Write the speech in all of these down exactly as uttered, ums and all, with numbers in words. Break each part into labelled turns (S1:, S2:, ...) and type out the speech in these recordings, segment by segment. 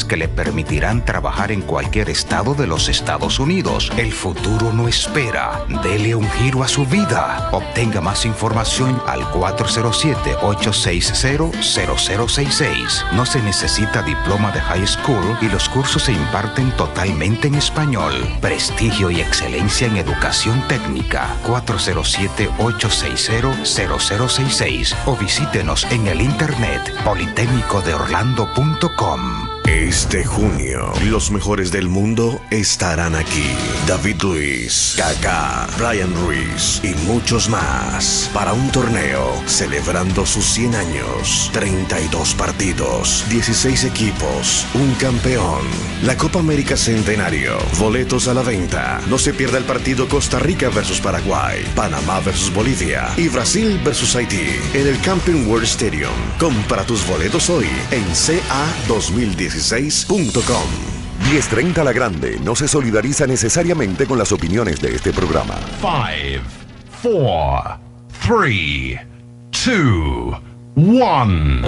S1: que le permitirán trabajar en cualquier estado de los Estados Unidos. El futuro no espera. Dele un giro a su vida. Obtenga más información al cuatro cero siete, ocho seis cero, cero cero seis seis. No se necesita diploma de high school y los cursos se imparten totalmente en español. Prestigio y excelencia en educación técnica. cuatro cero siete, ocho seis cero, cero cero seis seis o visítenos en el internet politécnico de orlando punto com.
S2: Este junio, los mejores del mundo estarán aquí. David Luiz, Kaká, Brian Ruiz y muchos más para un torneo celebrando sus cien años. treinta y dos partidos, dieciséis equipos, un campeón. La Copa América Centenario. Boletos a la venta. No se pierda el partido Costa Rica versus Paraguay, Panamá versus Bolivia y Brasil versus Haití en el Camping World Stadium. Compra tus boletos hoy en C A dos mil dieciséis punto com.
S3: diez treinta La Grande no se solidariza necesariamente con las opiniones de este programa.
S4: Five, four, three, two, one.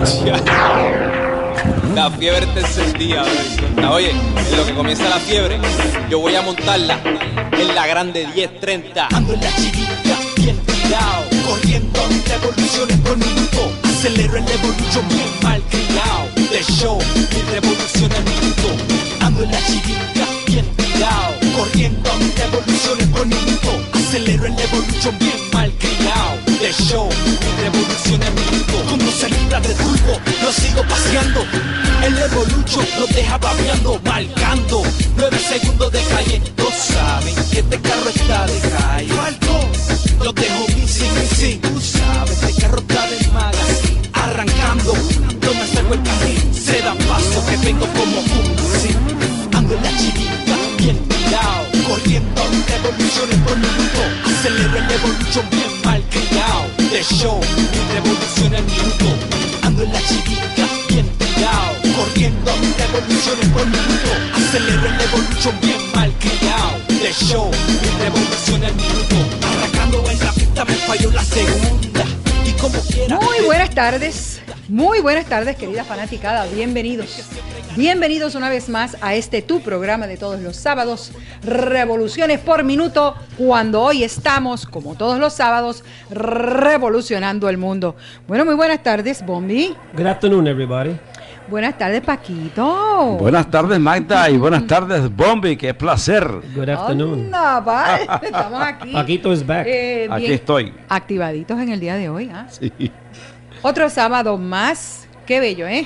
S5: La fiebre te encendía. Oye, en lo que comienza la fiebre, yo voy a montarla en la grande diez treinta.
S6: Ando en la chiquita, bien tirado, corriendo revoluciones por minuto. Acelero el evolution bien mal criado. De show, mi revolución al minuto. Ando en la chiquita, bien tirado, corriendo revoluciones por minuto. Acelero el evolution bien mal criado. De show, mi revolución al minuto. Con dos libras de turbo, lo sigo paseando. El evolution lo deja babeando, marcando nueve segundos de calle. Todos saben que este carro está de calle. Falcón, lo dejo missing, missing. Tú sabes, este carro está de magazine. Arrancando, no me saco el carril. Se dan paso que vengo como un sí. Ando en la chiquita, bien tirado, corriendo revoluciones por minuto. Acelero el evolution bien mal criado. De show, mi revolución al minuto. Ando en la chiquita, bien tirado, corriendo revoluciones por minuto. Acelero el evolution bien mal criado. De show, mi revolución al minuto. Arrancando en la pista me falló la segunda. Y como quiera.
S7: Muy buenas tardes, muy buenas tardes, querida fanaticada. Bienvenidos, bienvenidos una vez más a este tu programa de todos los sábados, Revoluciones por Minuto, cuando hoy estamos, como todos los sábados, revolucionando el mundo. Bueno, muy buenas tardes, Bombi.
S8: Good afternoon, everybody.
S7: Buenas tardes, Paquito.
S9: Buenas tardes, Magda, y buenas tardes, Bombi. Qué placer.
S8: Good afternoon.
S7: Hola, pa. Estamos aquí.
S8: Paquito is back.
S7: Eh,
S9: Aquí estoy.
S7: Activaditos en el día de hoy. ¿Ah?
S9: Sí.
S7: Otro sábado más. Qué bello, ¿eh?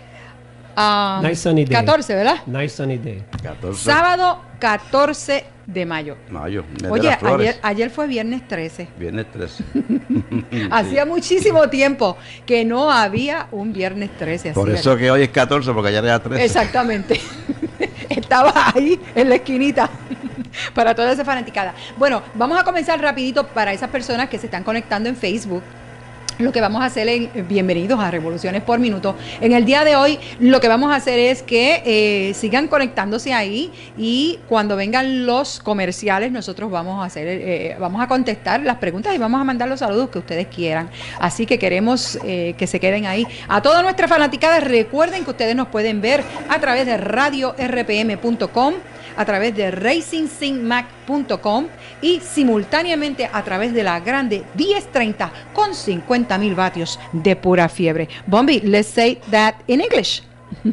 S7: Um,
S8: Nice sunny day.
S7: catorce, ¿verdad?
S8: Nice sunny day.
S9: catorce.
S7: Sábado catorce de mayo.
S9: Mayo. mes de
S7: Oye,
S9: las flores.
S7: ayer, ayer fue viernes trece.
S9: Viernes trece.
S7: Hacía muchísimo tiempo que no había un viernes trece.
S9: Por
S7: así
S9: eso
S7: era.
S9: que hoy es catorce, porque ayer era trece.
S7: Exactamente. Estaba ahí en la esquinita para toda esa fanaticada. Bueno, vamos a comenzar rapidito para esas personas que se están conectando en Facebook. Lo que vamos a hacer es, bienvenidos a Revoluciones por Minuto. En el día de hoy lo que vamos a hacer es que eh, sigan conectándose ahí y cuando vengan los comerciales nosotros vamos a hacer, eh, vamos a contestar las preguntas y vamos a mandar los saludos que ustedes quieran. Así que queremos eh, que se queden ahí. A todas nuestras fanaticadas, recuerden que ustedes nos pueden ver a través de radio R P M punto com, a través de racing sin mac punto com y simultáneamente a través de la grande diez treinta con cincuenta mil vatios de pura fiebre. Bombi, let's say that in English.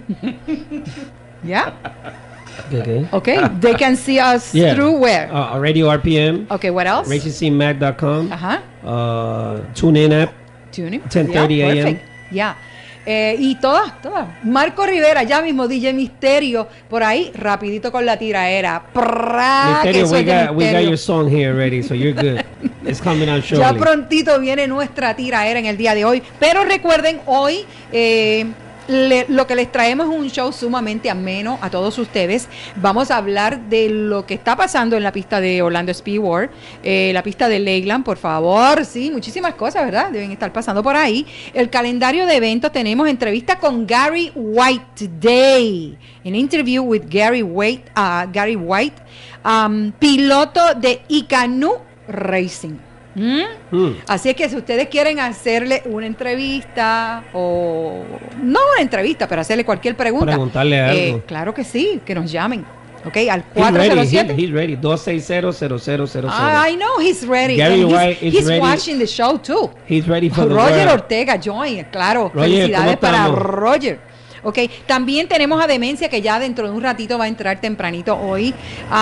S7: Yeah?
S8: Okay.
S7: Okay, they can see us
S8: Yeah.
S7: through where?
S8: Uh, Radio R P M.
S7: Okay, what else?
S8: racing c mag dot com.
S7: Ajá.
S8: Uh, TuneIn app.
S7: Tuning.
S8: ten thirty
S7: Yeah,
S8: a m.
S7: perfect. Yeah. Eh, y todas, todas. Marco Rivera, ya mismo, D J Misterio, por ahí, rapidito con la tiraera. Prrrá,
S8: Misterio,
S7: que
S8: we
S7: soy de
S8: got, we got
S7: Misterio.
S8: your song here ready, so you're good. It's coming out
S7: Ya
S8: shortly.
S7: prontito viene nuestra tiraera en el día de hoy. Pero recuerden, hoy eh, le- lo que les traemos es un show sumamente ameno a todos ustedes. Vamos a hablar de lo que está pasando en la pista de Orlando Speedway, eh, la pista de Lakeland, por favor. Sí, muchísimas cosas, ¿verdad? Deben estar pasando por ahí. El calendario de eventos, tenemos entrevista con Gary White today. An interview with Gary White, uh, Gary White, um, piloto de Icanu Racing. ¿Mm?
S8: Mm.
S7: Así es que si ustedes quieren hacerle una entrevista o no una entrevista, pero hacerle cualquier pregunta,
S8: Preguntarle
S7: eh,
S8: algo.
S7: claro que sí, que nos llamen. Ok, al
S8: He's
S7: cuatro cero
S8: ready.
S7: siete.
S8: He, he's ready. dos seis cero, cero cero cero cero.
S7: Ah, I know he's ready.
S8: Gary
S7: And he's,
S8: White is
S7: he's
S8: ready.
S7: watching the show too.
S8: He's ready for the
S7: Roger
S8: world.
S7: Ortega, join, claro.
S8: Roger,
S7: Felicidades
S8: ¿cómo
S7: para
S8: estamos?
S7: Roger. Ok, también tenemos a Demencia, que ya dentro de un ratito va a entrar tempranito hoy.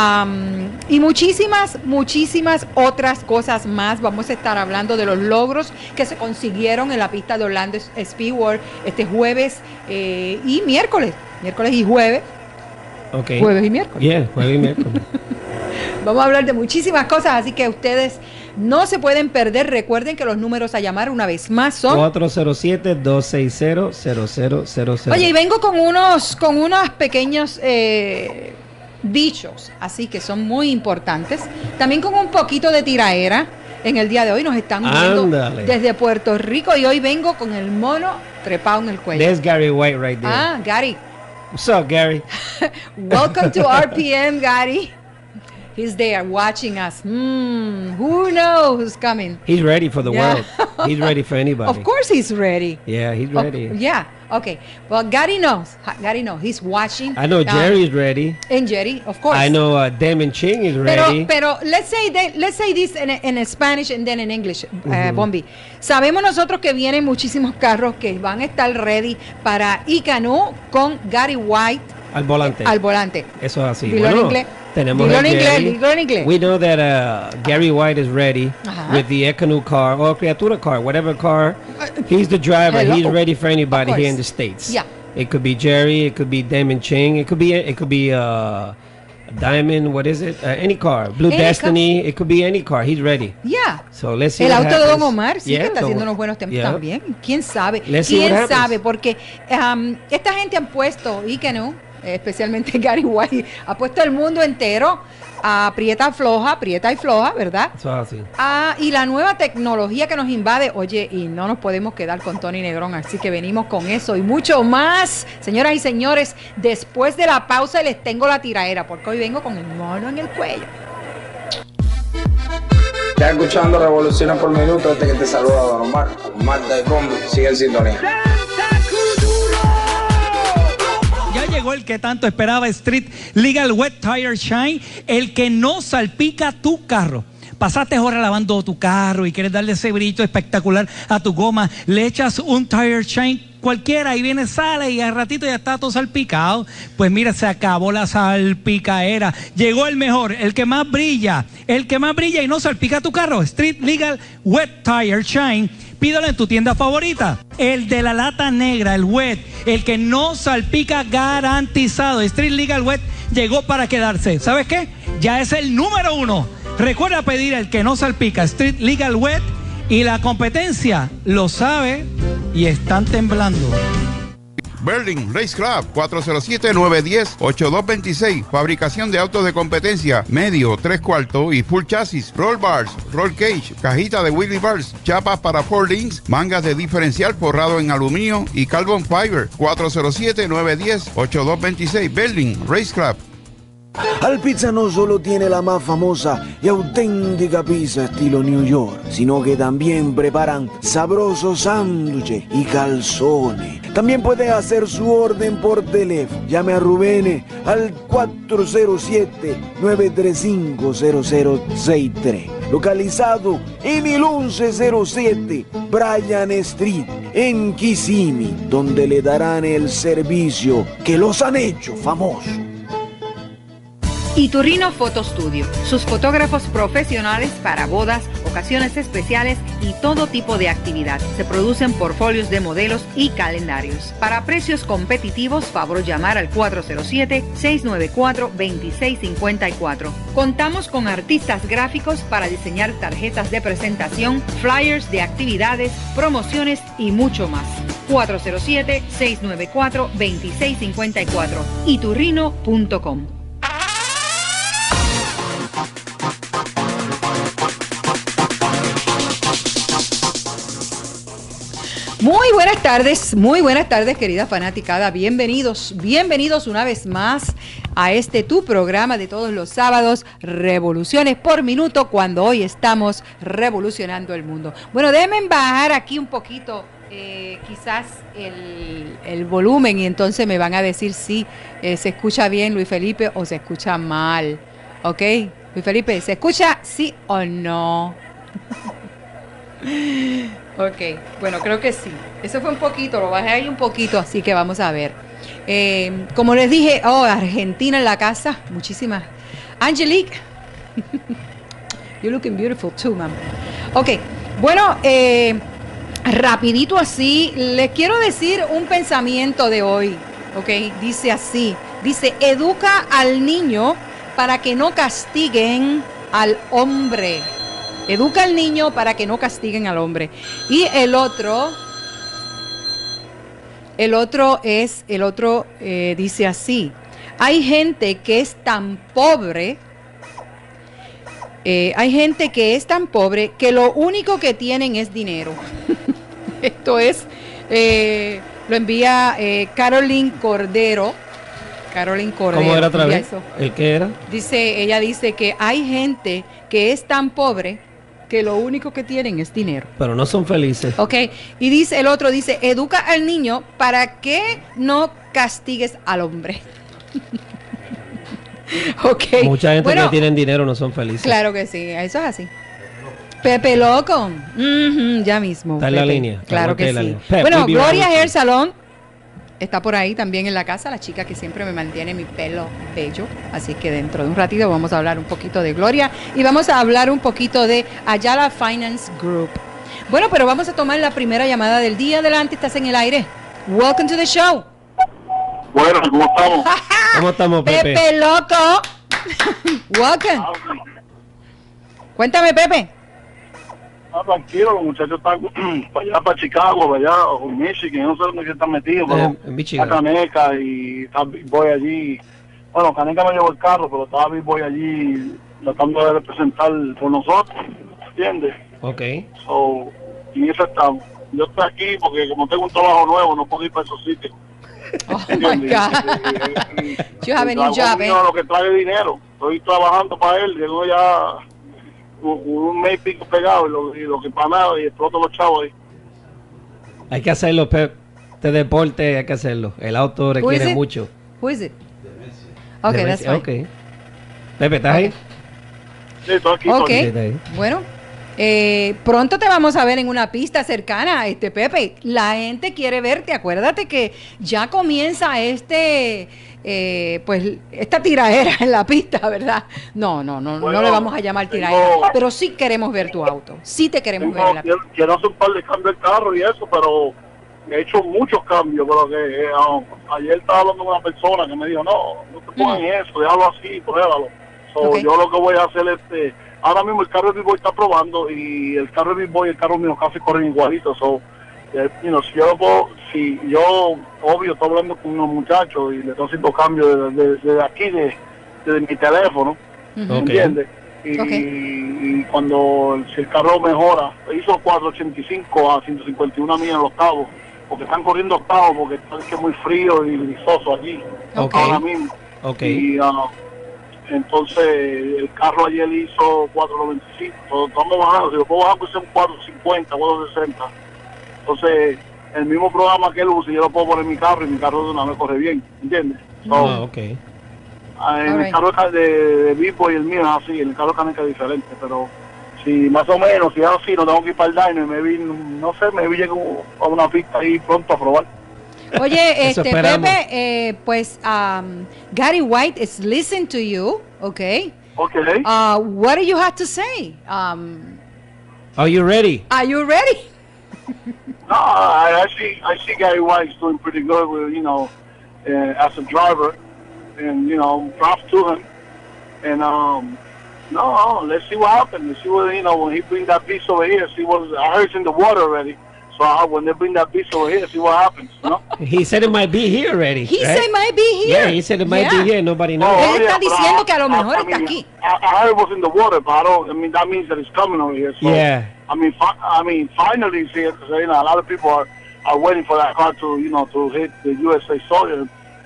S7: Um, y muchísimas, muchísimas otras cosas más. Vamos a estar hablando de los logros que se consiguieron en la pista de Orlando Speedway este jueves eh, y miércoles. Miércoles y jueves.
S8: Okay.
S7: Jueves y miércoles.
S8: Yeah, jueves y miércoles.
S7: Vamos a hablar de muchísimas cosas, así que ustedes no se pueden perder. Recuerden que los números a llamar una vez más son
S8: cuatro cero siete, dos seis cero, cero cero cero cero.
S7: Oye, y vengo con unos, con unos pequeños eh, dichos, así que son muy importantes. También con un poquito de tiraera. En el día de hoy nos están viendo
S8: Ándale.
S7: desde Puerto Rico y hoy vengo con el mono trepado en el cuello.
S8: There's Gary White right there.
S7: Ah, Gary.
S8: What's up, Gary?
S7: Welcome to R P M, Gary. He's there watching us. Hmm, who knows who's coming?
S8: He's ready for the
S7: Yeah.
S8: world. He's ready for anybody.
S7: Of course he's ready.
S8: Yeah, he's ready.
S7: Oh, yeah. Okay. Well, Gary knows. Ha- Gary knows. He's watching.
S8: I know
S7: Uh,
S8: Jerry's ready.
S7: And Jerry, of course.
S8: I know uh, Damon Ching is ready.
S7: Pero, pero let's say that, let's say this in, in Spanish and then in English, uh, Bombi. Sabemos nosotros que vienen muchísimos carros que van a estar ready para Icanu con Gary White
S8: Al volante.
S7: al volante.
S8: Eso es así.
S7: Dilo
S8: Bueno,
S7: en inglés.
S8: tenemos
S7: Dilo
S8: a
S7: en inglés,
S8: Gary.
S7: dilo en inglés.
S8: We know that uh, Gary White is ready
S7: Ajá.
S8: with the Ecanu car or Criatura car, whatever car. He's the driver.
S7: Hello.
S8: He's ready for anybody
S7: Of
S8: here in
S7: course.
S8: the States.
S7: Yeah.
S8: It could be Jerry. It could be Damon Ching. It could be it could be uh, Diamond. What is it? Uh, any car. Blue
S7: Any
S8: Destiny. It could be any car. He's ready.
S7: Yeah.
S8: So let's see
S7: El
S8: what
S7: auto de Don
S8: happens.
S7: Omar sí
S8: Yeah,
S7: que está
S8: so-
S7: haciendo unos buenos tiempos
S8: yeah.
S7: también. ¿Quién sabe?
S8: Let's see
S7: ¿Quién
S8: what happens.
S7: sabe? Porque um, esta gente han puesto, Icanu, eh, especialmente Gary White, ha puesto el mundo entero a aprieta floja, aprieta y floja, ¿verdad?
S8: Eso es así.
S7: Ah, y la nueva tecnología que nos invade, oye, y no nos podemos quedar con Tony Negrón, así que venimos con eso y mucho más. Señoras y señores, después de la pausa les tengo la tiraera, porque hoy vengo con el mono en el cuello.
S10: Estás escuchando Revoluciones por Minuto, este que te saluda Don Omar. Omar de Combi, sigue en sintonía.
S11: Ya llegó el que tanto esperaba, Street Legal Wet Tire Shine, el que no salpica tu carro. Pasaste horas lavando tu carro y quieres darle ese brillo espectacular a tu goma, le echas un Tire Shine cualquiera y viene, sale y al ratito ya está todo salpicado. Pues mira, se acabó la salpicaera. Llegó el mejor, el que más brilla, el que más brilla y no salpica tu carro. Street Legal Wet Tire Shine. Pídalo en tu tienda favorita. El de la lata negra, el wet, el que no salpica, garantizado. Street Legal Wet llegó para quedarse. ¿Sabes qué? Ya es el número uno. Recuerda pedir el que no salpica, Street Legal Wet, y la competencia lo sabe y están temblando.
S12: Berlin Race Club, cuatro cero siete, nueve uno cero, ocho dos dos seis. Fabricación de autos de competencia, medio, tres cuartos y full chasis, roll bars, roll cage, cajita de wheelie bars, chapas para four links, mangas de diferencial forrado en aluminio y carbon fiber. cuatro cero siete, nueve uno cero, ocho dos dos seis. Berlin Race Club.
S13: Al Pizza no solo tiene la más famosa y auténtica pizza estilo New York, sino que también preparan sabrosos sándwiches y calzones. También puede hacer su orden por teléfono. Llame a Rubén al cuatro cero siete, nueve tres cinco, cero cero seis tres. Localizado en el once cero siete Bryan Street, en Kissimmee, donde le darán el servicio que los han hecho famosos.
S7: Iturrino Photo Studio, sus fotógrafos profesionales para bodas, ocasiones especiales y todo tipo de actividad. Se producen portfolios de modelos y calendarios. Para precios competitivos, favor llamar al cuatro cero siete, seis nueve cuatro, dos seis cinco cuatro. Contamos con artistas gráficos para diseñar tarjetas de presentación, flyers de actividades, promociones y mucho más. cuatro cero siete, seis nueve cuatro, dos seis cinco cuatro. iturrino punto com. Muy buenas tardes, muy buenas tardes, querida fanaticada. Bienvenidos, bienvenidos una vez más a este tu programa de todos los sábados, Revoluciones por Minuto, cuando hoy estamos revolucionando el mundo. Bueno, déjenme bajar aquí un poquito, eh, quizás el, el volumen, y entonces me van a decir si eh, se escucha bien, Luis Felipe, o se escucha mal. ¿Ok? Luis Felipe, ¿se escucha sí o no? Ok, bueno, creo que sí. Eso fue un poquito, lo bajé ahí un poquito, así que vamos a ver. Eh, como les dije, oh, Argentina en la casa, muchísimas. Angelique, you're looking beautiful too, ma'am. Ok, bueno, eh, rapidito así, les quiero decir un pensamiento de hoy, ok, dice así, dice, educa al niño para que no castiguen al hombre. Educa al niño para que no castiguen al hombre. Y el otro, el otro es, el otro eh, dice así, hay gente que es tan pobre, eh, hay gente que es tan pobre que lo único que tienen es dinero. Esto es, eh, lo envía eh, Caroline Cordero. Caroline Cordero.
S8: ¿Cómo era otra vez? ¿El qué era?
S7: Dice, ella dice que hay gente que es tan pobre que lo único que tienen es dinero.
S8: Pero no son felices.
S7: Ok, y dice el otro, dice, educa al niño para que no castigues al hombre. Ok.
S8: Mucha gente
S7: bueno,
S8: que tienen dinero no son felices.
S7: Claro que sí, eso es así. Pepe Loco, uh-huh, ya mismo.
S8: Está en
S7: Pepe.
S8: la línea.
S7: Claro que sí.
S8: Pep,
S7: bueno,
S8: we'll
S7: Gloria
S8: right
S7: Hair Salon está por ahí también en la casa, la chica que siempre me mantiene mi pelo bello. Así que dentro de un ratito vamos a hablar un poquito de Gloria y vamos a hablar un poquito de Ayala Finance Group. Bueno, pero vamos a tomar la primera llamada del día. Adelante, estás en el aire. Welcome to the show.
S14: Bueno, ¿cómo estamos?
S8: ¿Cómo estamos, Pepe?
S7: Pepe Loco. Welcome. Cuéntame, Pepe.
S14: Ah, tranquilo, los muchachos están para allá, para Chicago, para allá, o Michigan, no sé dónde están metidos, pero
S8: Eh, en Michigan.
S14: a Caneca y está Big Boy allí. Bueno, Caneca me llevó el carro, pero estaba Big Boy allí tratando de representar por nosotros, ¿entiendes?
S8: Ok.
S14: So, y eso estamos. Yo estoy aquí porque como tengo un trabajo nuevo, no puedo ir para esos sitios.
S7: Oh my God. You have a new job, eh?
S14: Lo que trae dinero. Estoy trabajando para él, llegó ya un, un mes y pico pegado y lo, y lo que para nada y exploto los chavos ahí.
S8: Hay que hacerlo, Pep. Este deporte hay que hacerlo. El auto requiere mucho.
S7: Who is it? Okay, that's fine.
S8: Okay. Pepe, ¿estás okay. ahí?
S14: Sí, estoy aquí.
S7: Ok,
S14: estoy
S8: aquí.
S7: Bueno, eh, pronto te vamos a ver en una pista cercana, este Pepe. La gente quiere verte. Acuérdate que ya comienza este, eh, pues, esta tiraera en la pista, ¿verdad? No, no, no, bueno, no le vamos a llamar tiraera, tengo, pero sí queremos ver tu auto. Sí te queremos
S14: tengo,
S7: ver en la pista.
S14: Quiero, quiero hacer un par de cambios del carro y eso, pero he hecho muchos cambios, pero que eh, um, ayer estaba hablando con una persona que me dijo, no, no te pongas en eso, déjalo así, pruébalo. So, okay. Yo lo que voy a hacer es, eh, ahora mismo el carro de Big Boy está probando y el carro de Big Boy y el carro mío casi corren igualitos. So, eh, you know, si yo puedo, si yo, obvio, estoy hablando con unos muchachos y le estoy haciendo cambios desde de, de, de aquí, de, de mi teléfono, uh-huh. ¿entiendes? Y, okay. y, y cuando si el carro mejora, hizo cuatrocientos ochenta y cinco a ciento cincuenta y una millas en los octavos, porque están corriendo octavos porque es que es muy frío y grisoso allí, okay. ahora mismo.
S8: Okay.
S14: Y, uh, entonces el carro ayer hizo cuatro noventa y cinco, estamos bajando, si lo puedo bajar pues son cuatro cincuenta, cuatro sesenta. Entonces el mismo programa que él usa, yo lo puedo poner en mi carro y mi carro de una vez corre bien, ¿entiendes? So,
S8: oh, ok.
S14: En el right. carro de, de Vipo y el mío es así, en el carro de Caneca es diferente, pero si más o menos, si es así, no tengo que ir para el Dino y me vi, no sé, me vi llego a una pista ahí pronto a probar.
S7: Oye, este Pepe, eh, pues um, Gary White is listening to you, okay?
S14: Okay.
S7: Uh, what do you have to say? Um,
S8: are you ready?
S7: Are you ready?
S14: No, I, I see. I see Gary White's doing pretty good with, you know, uh, as a driver, and you know, props to him. And um, no, let's see what happens. Let's see what, you know, when he brings that piece over here. See what I heard it's in the water already. So uh, when they bring that piece over here, see what happens, you know?
S8: He said it might be here already.
S7: He
S8: right?
S7: said it might be here.
S8: Yeah, he said it might
S7: yeah.
S8: be here. Nobody knows.
S14: Oh,
S7: Él
S14: yeah,
S7: está diciendo
S14: I,
S7: que a lo mejor
S14: I, I
S7: está
S14: mean,
S7: aquí.
S14: I, I heard it was in the water, but I don't. I mean, that means that it's coming over here. So,
S8: yeah.
S14: I mean, fi- I mean, finally it's here because you know a lot of people are, are waiting for that car to, you know, to hit the U S A soil. And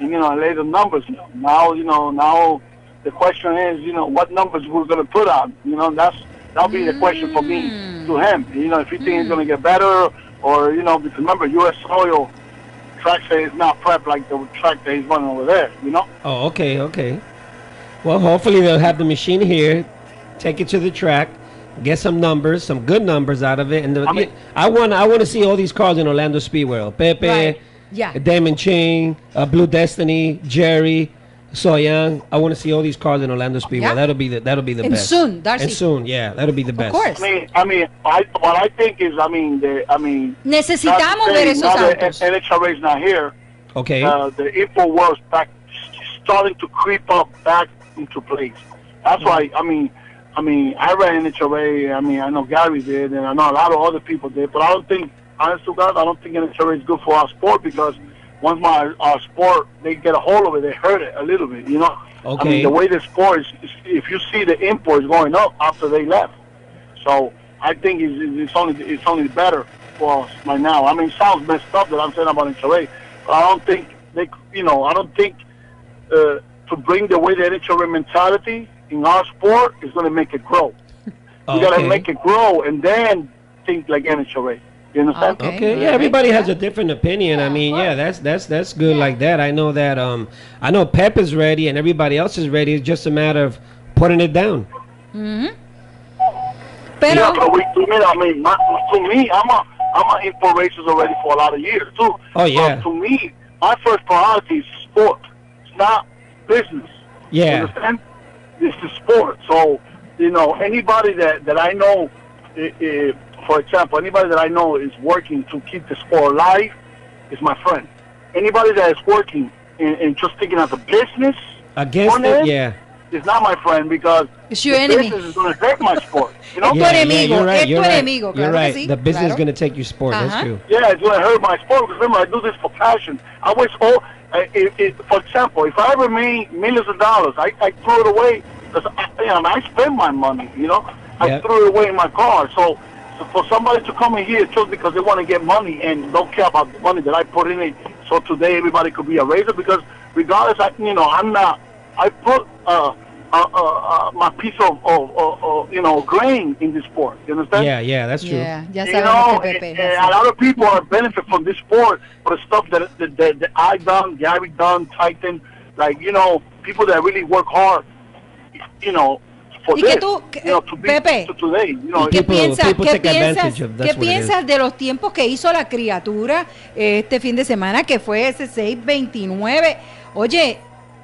S14: and, you know, I laid the numbers. Now, you know, now the question is, you know, what numbers we're going to put on. You know, that's that'll be the question for me to him. You know, if he thinks he's going to get better, or, you know, because remember, U S soil track say is not prep like the track that he's running over there, you know?
S8: Oh, okay, okay. Well, hopefully they'll have the machine here, take it to the track, get some numbers, some good numbers out of it, and the, I, mean, I want I want to see all these cars in Orlando Speedway. Pepe,
S7: right. yeah.
S8: Damon Ching, uh, Blue Destiny, Jerry, Soyang. I want to see all these cars in Orlando Speedway.
S7: Yeah.
S8: That'll be the that'll be the
S7: and
S8: best.
S7: soon, Darcy.
S8: And soon, yeah, that'll be the best.
S7: Of course.
S14: I mean, I mean, I, what I think is, I mean, the, I mean,
S7: necesitamos ver esos autos.
S14: N H R A is not here.
S8: Okay.
S14: Uh, the info world's back, starting to creep up back into place. That's why, I mean, I mean, I ran N H R A. I mean, I know Gary did, and I know a lot of other people did. But I don't think, honest to God, I don't think N H R A is good for our sport, because once my our sport, they get a hold of it, they hurt it a little bit, you know.
S8: Okay.
S14: I mean, the way the sport is, is, if you see the imports going up after they left, so I think it's, it's only it's only better for us right now. I mean, it sounds messed up that I'm saying about N H R A, but I don't think they, you know, I don't think uh, to bring the way the N H R A mentality in our sport is going to make it grow.
S8: Oh,
S14: we got to
S8: okay.
S14: make it grow and then think like N H R A. You understand?
S8: Okay. okay. Yeah, everybody has a different opinion. I mean, yeah, that's that's that's good like that. I know that. Um, I know Pep is ready and everybody else is ready. It's just a matter of putting it down.
S7: Mm-hmm.
S14: Pero, yeah, but we, to me, I mean, my, to me, I'm a I'm a info racers already for a lot of years too.
S8: Oh yeah.
S14: But to me, my first priority is sport. It's not business.
S8: Yeah.
S14: You understand? It's the sport. So, you know, anybody that that I know. It, it, For example, anybody that I know is working to keep the sport alive is my friend. Anybody that is working and, and just thinking as a business
S8: against it, yeah,
S14: is not my friend, because
S7: it's your
S14: the
S7: enemy.
S14: business is going to hurt my sport. You know,
S8: yeah, yeah, you're right. You're right.
S7: Enemigo,
S8: you're
S7: claro
S8: right.
S7: sí,
S8: the business
S7: claro.
S8: is going to take your sport.
S7: Uh-huh.
S8: That's true.
S14: Yeah, it's going to hurt my sport, because remember, I do this for passion. I wish all, uh, it, it, for example, if I ever made millions of dollars, I, I threw it away, because I, you know, I spend my money. You know, I
S8: Yep.
S14: threw it away in my car. So. So for somebody to come in here just because they want to get money and don't care about the money that I put in it, so today everybody could be a racer, because regardless, I, you know, I'm not, I put uh, uh, uh, uh, my piece of, of, of, of, you know, grain in this sport. You understand?
S8: Yeah, yeah, that's true.
S7: Yeah, ya
S14: you
S7: sabemos
S14: know,
S7: que Pepe
S14: and,
S7: es
S14: and
S7: así.
S14: a lot of people are benefit from this sport for the stuff that, that, that, that I done, Gary done, Titan, like, you know, people that really work hard, you know, for
S7: y
S14: this,
S7: que tú,
S14: you know, to be
S7: Pepe,
S14: to today, you know,
S7: ¿y qué
S8: people-
S7: piensas,
S8: people
S7: qué
S8: take advantage
S7: piensas,
S8: of- that's
S7: qué
S8: what it is.
S7: piensas de los tiempos que hizo la criatura eh, este fin de semana, que fue ese seis veintinueve? Oye,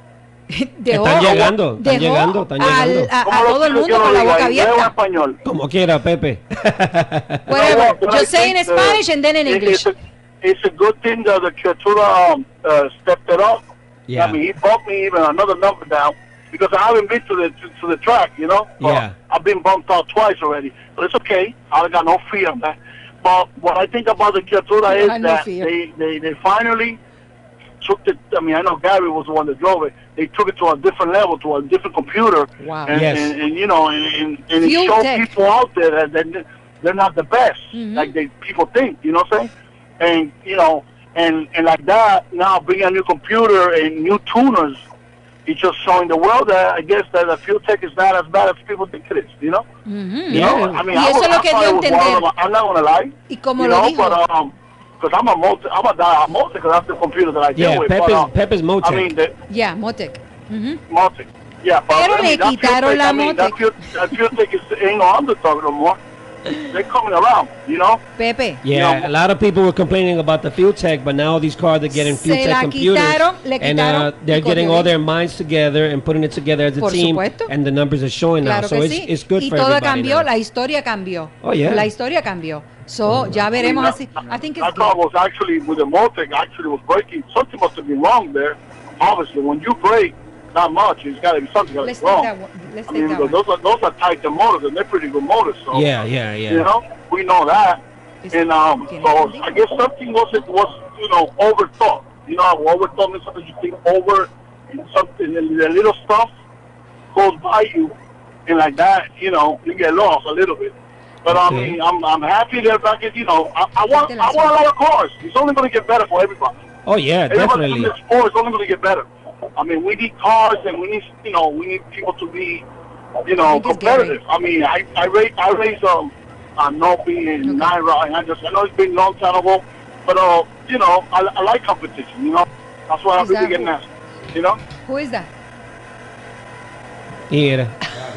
S7: dejó,
S8: Están llegando, están
S7: dejó
S8: llegando, están
S7: al-
S8: llegando.
S7: a, a
S14: ¿Cómo lo
S7: todo el
S14: quiero
S7: mundo
S14: que lo
S7: con la
S14: diga?
S7: boca
S14: ¿En inglés o en
S7: abierta.
S14: español?
S8: Como quiera, Pepe.
S7: Whatever,
S14: Well,
S7: just say in
S14: I think, uh,
S7: Spanish and then in
S14: it-
S7: English.
S14: It's a, it's a good thing that the criatura um, uh, stepped it up.
S8: Yeah.
S14: I mean, he bumped me even another number down, because I haven't been to the to, to the track, you know. But
S8: Yeah.
S14: I've been bumped out twice already, but it's okay. I got no fear of that. But what I think about the criatura
S7: You
S14: is
S7: had no
S14: that
S7: fear.
S14: they, they they finally took the. I mean, I know Gary was the one that drove it. They took it to a different level, to a different computer.
S7: Wow.
S14: And,
S8: Yes.
S14: and, and you know, and, and, and it
S7: Fuel
S14: showed
S7: tech.
S14: people out there that, that they're not the best,
S7: Mhm.
S14: like they people think. You know what I'm saying? And you know, and and like that, now bringing a new computer and new tuners, it's just showing the world that I guess that the fuel tech is not as bad as people think it is. You know?
S7: Ujú.
S14: You know? I mean,
S7: Y
S14: I
S7: eso
S14: was,
S7: es lo
S14: I
S7: que
S14: thought
S7: dio a
S14: it was one
S7: entender.
S14: of them. I'm not gonna lie.
S7: Y como
S14: you
S7: lo
S14: know,
S7: dijo.
S14: but um, because I'm a multi, I'm a, di- a multi, because that's the computer that I deal
S8: Yeah,
S14: with.
S8: Pepe's,
S14: but, uh,
S8: Pepe's Motec.
S14: I mean, the
S7: Yeah, Motec. Ujú.
S14: multi. Yeah, but
S7: Pero
S14: I mean,
S7: le
S14: that fuel
S7: quitaron
S14: tech,
S7: la
S14: I mean, that
S7: Motec.
S14: fuel, that fuel tech is ain't no underdog no more. They're coming around, you know.
S7: Pepe.
S8: Yeah, a lot of people were complaining about the fuel tech, but now these cars are getting fuel
S7: Se
S8: tech
S7: la
S8: computers,
S7: quitaron, le
S8: and uh,
S7: quitaron
S8: they're
S7: y
S8: getting
S7: corrió
S8: all
S7: bien.
S8: their minds together and putting it together as a
S7: Por
S8: team,
S7: supuesto.
S8: and the numbers are showing now.
S7: Claro
S8: So
S7: que
S8: it's,
S7: sí.
S8: it's good
S7: y
S8: for
S7: todo
S8: everybody
S7: cambió,
S8: now.
S7: la historia cambió.
S8: Oh, yeah.
S7: La historia cambió. So, ya veremos así. I think it's
S14: That car
S7: good.
S14: was actually, with the Motec, actually was breaking. Something must have been wrong there. Obviously, when you brake that much, it's got to be something got to
S7: Let's
S14: be
S7: take
S14: wrong.
S7: that one. Let's
S14: I
S7: take
S14: mean,
S7: that
S14: because
S7: one.
S14: those are those are Titan motors, and they're pretty good motors. So
S8: Yeah, yeah, yeah.
S14: you know, we know that.
S7: It's-
S14: And um,
S7: Tiene
S14: so
S7: sentido.
S14: I guess something was it was you know overthought. You know, overthought means something you think over, and something the, the little stuff goes by you, and like that, you know, you get lost a little bit. But I
S8: Okay.
S14: mean, I'm I'm happy that back. You know, I, I want
S7: Te
S14: I
S7: la
S14: want a lot of cars. It's only going to get better for everybody.
S8: Oh yeah,
S14: Everybody
S8: definitely.
S14: in the sport is only going to get better. I mean, we need cars, and we need, you know, we need people to be, you know, competitive. I mean, I I race I race um on Nopi and Naira, and I just I know it's been a long time ago, but uh, you know, I, I like competition. You know, that's why I'm
S7: Who's
S14: really
S7: that?
S14: getting at. You know.
S7: Who is that?
S8: Y era.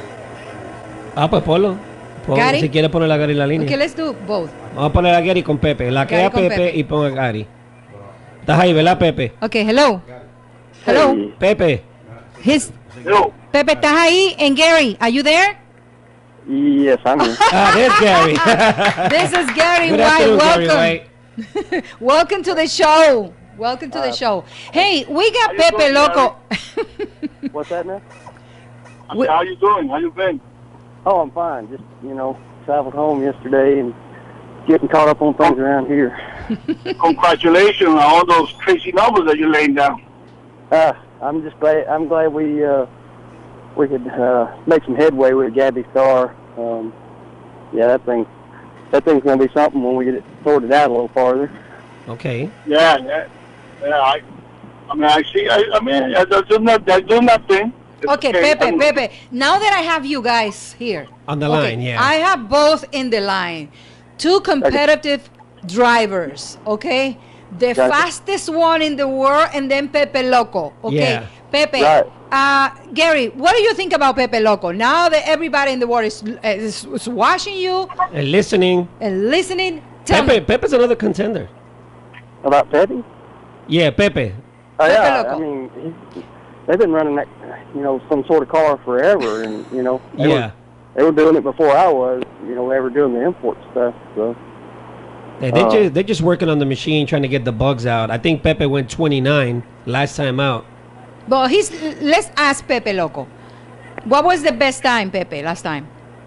S8: Ah, pues Polo. Pon,
S7: Gary?
S8: si quiere poner a Gary en la línea.
S7: Okay, let's do both.
S8: Vamos a poner a Gary con Pepe. La que
S7: Gary
S8: a
S7: con
S8: Pepe,
S7: Pepe.
S8: y pon a Gary. Estás ahí, ¿verdad, Pepe?
S7: Okay, hello. Hello.
S8: Pepe.
S7: His Pepe, ¿estás ahí? And Gary, are you there?
S15: Yes, I'm here.
S8: Ah, there's Gary.
S7: This is Gary
S8: Good
S7: White.
S8: afternoon, Gary
S7: Welcome.
S8: White.
S7: Welcome to the show. Welcome to the show. Hey, we got Pepe
S14: doing,
S7: Loco.
S15: What's that now?
S14: I said, how you doing? How you been?
S15: Oh, I'm fine. Just, you know, traveled home yesterday and getting caught up on things around here.
S14: Congratulations on all those crazy numbers that you're laying down.
S15: Uh, I'm just glad. I'm glad we uh, we could uh, make some headway with Gabby's car. Um, yeah, that thing that thing's gonna be something when we get it sorted out a little farther.
S8: Okay.
S14: Yeah, yeah, yeah. I, I mean, I see. I, I mean, they're doing that. They're doing that thing. It's
S7: Okay,
S14: okay.
S7: Pepe, Pepe. Now that I have you guys here
S8: On the
S7: okay,
S8: line, yeah.
S7: I have both in the line. Two competitive drivers, okay? The
S15: Gotcha.
S7: fastest one in the world, and then Pepe Loco, okay?
S8: Yeah.
S7: Pepe,
S15: Right.
S7: uh, Gary, what do you think about Pepe Loco? Now that everybody in the world is, is, is watching you
S8: And listening.
S7: and listening, tell
S8: Pepe,
S7: me.
S8: Pepe's another contender.
S15: About Pepe?
S8: Yeah, Pepe.
S15: Oh,
S7: Pepe
S15: yeah.
S7: Loco.
S15: I mean, he, they've been running that, you know, some sort of car forever, and you know, they
S8: Yeah.
S15: were, they were doing it before I was. You know, they were doing the import stuff. So.
S8: Yeah, they
S15: Uh,
S8: just, they're just working on the machine, trying to get the bugs out. I think Pepe went twenty-nine last time out.
S7: But he's, let's ask Pepe Loco. What was the best time, Pepe, last time?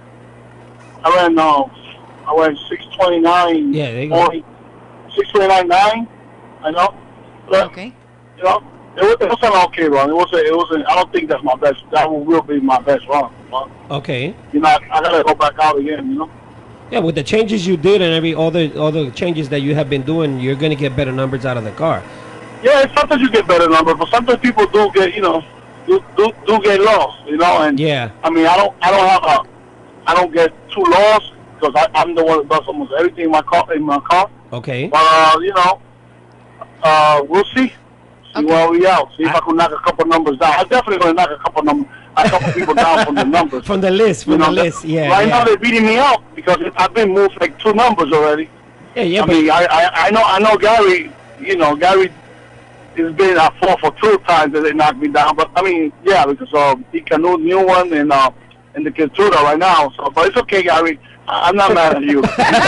S14: I ran. Uh, I ran six twenty nine.
S8: Yeah, there you go.
S14: Six twenty nine nine. I know. But,
S7: Okay.
S14: You know, it was, it was an okay run. It was. A, it was. A, I don't think that's my best. That will, will be my best run. But,
S8: Okay.
S14: you know, I, I gotta go back out again. You know.
S8: Yeah, with the changes you did and every all the all the changes that you have been doing, you're gonna get better numbers out of the car.
S14: Yeah, sometimes you get better numbers, but sometimes people do get, you know, do do, do get lost. You know, and
S8: Yeah.
S14: I mean, I don't. I don't have a. I don't get too lost because I'm the one that does almost everything in my car. In my car.
S8: Okay.
S14: But uh, you know, uh, we'll see. See where we out. See if I, can knock a couple numbers down. I'm definitely going to knock a couple numbers, a couple people down from the numbers.
S8: From the list, from
S14: You know,
S8: the list, yeah.
S14: Right
S8: yeah.
S14: now they're beating me out because I've been moved like two numbers already.
S8: Yeah, yeah,
S14: I
S8: but
S14: mean, I, I I know I know Gary. You know, Gary has been at four for two times that they knocked me down. But I mean, yeah, because uh, he canoed new one and uh, and the Kentuda right now. So, but it's okay, Gary. I- I'm not mad at you.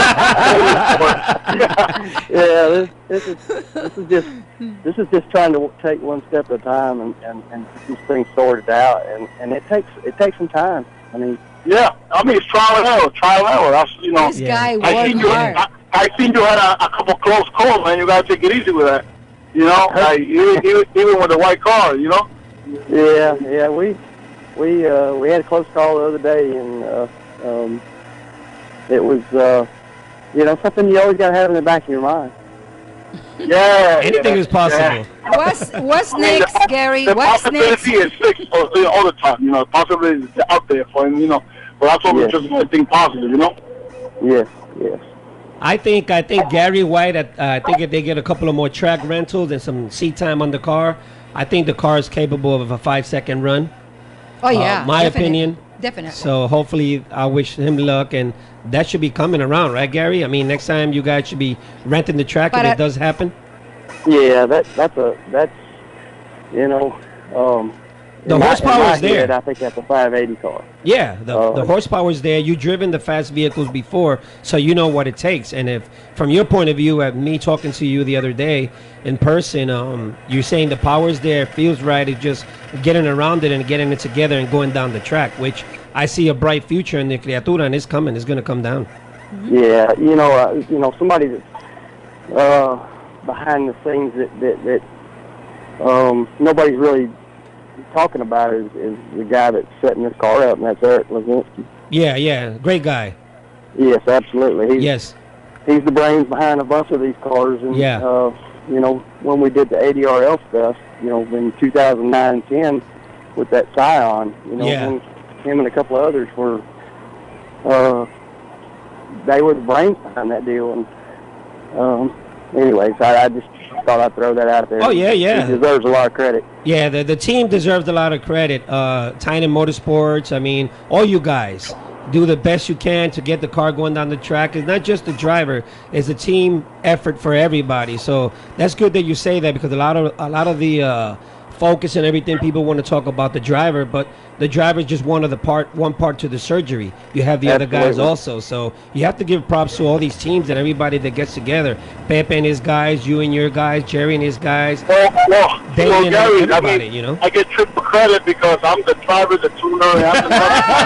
S15: Yeah, this, this is this is just this is just trying to take one step at a time and, and, and get these things sorted out, and, and it takes it takes some time. I mean,
S14: Yeah, I mean it's trial and error, trial and error. That's you know.
S7: This guy
S14: I
S7: worked
S14: seen you.
S7: hard.
S14: I, I seen you had a, a couple close calls, man. You gotta take it easy with that. You know, like, even, even even with the white car, you know.
S15: yeah, yeah, we we uh, we had a close call the other day, and uh, um, it was uh, you know something you always got to have in the back of your mind.
S14: Yeah.
S8: anything
S14: yeah,
S8: is possible.
S14: yeah.
S7: What's, what's
S14: I mean,
S7: next,
S14: the,
S7: Gary?
S14: The
S7: What's next?
S14: possibility is fixed all, you know, all the time. You know, the possibility is out there for him. You know, but that's what
S15: Yes.
S14: we just want to think positive. You know.
S15: Yes, yes.
S8: I think I think Gary White. Uh, I think if they get a couple of more track rentals and some seat time on the car, I think the car is capable of a five second run.
S7: Oh, yeah.
S8: Uh, my
S7: definitely.
S8: opinion.
S7: Definitely.
S8: So hopefully, I wish him luck, and that should be coming around, right, Gary? I mean, next time you guys should be renting the track
S7: But
S8: if
S7: I-
S8: it does happen.
S15: Yeah, that that's a that's you know um,
S8: The
S15: in my- in
S8: horsepower
S15: my
S8: is there.
S15: head, I think that's a five eighty car.
S8: Yeah, the
S15: Uh,
S8: the horsepower is there. You've driven the fast vehicles before, so you know what it takes. And if, from your point of view, at me talking to you the other day in person, um, you're saying the power's there, it feels right. It's just getting around it and getting it together and going down the track, which I see a bright future in the Criatura, and it's coming. It's going to come down.
S15: Yeah, you know, uh, you know, somebody that's uh, behind the scenes that that, that um, nobody's really talking about is, is the guy that's setting this car up, and that's Eric Lazinski.
S8: Yeah, yeah, great guy.
S15: Yes, absolutely. He's,
S8: Yes.
S15: he's the brains behind a bunch of these cars, and
S8: Yeah.
S15: uh, you know, when we did the A D R L stuff, you know, in two thousand nine and ten with that Scion, you know,
S8: Yeah.
S15: him, him and a couple of others were, uh, they were the brains behind that deal. And um, anyways, I, I just thought I'd throw that out there.
S8: Oh, yeah, yeah.
S15: He deserves a lot of credit.
S8: Yeah, the, the team deserves a lot of credit. Uh, Tynan Motorsports, I mean, all you guys do the best you can to get the car going down the track. It's not just the driver; it's a team effort for everybody. So that's good that you say that, because a lot of a lot of the uh, focus and everything, people want to talk about the driver, but the driver is just one of the part, one part to the surgery. You have the other guys
S15: Absolutely.
S8: also. So you have to give props to all these teams and everybody that gets together. Pepe and his guys, you and your guys, Jerry and his guys,
S14: Well, well,
S8: Damon
S14: well
S8: and
S14: Gary,
S8: everybody.
S14: I mean,
S8: you know.
S14: I get triple credit because I'm the driver, the tuner, and I'm the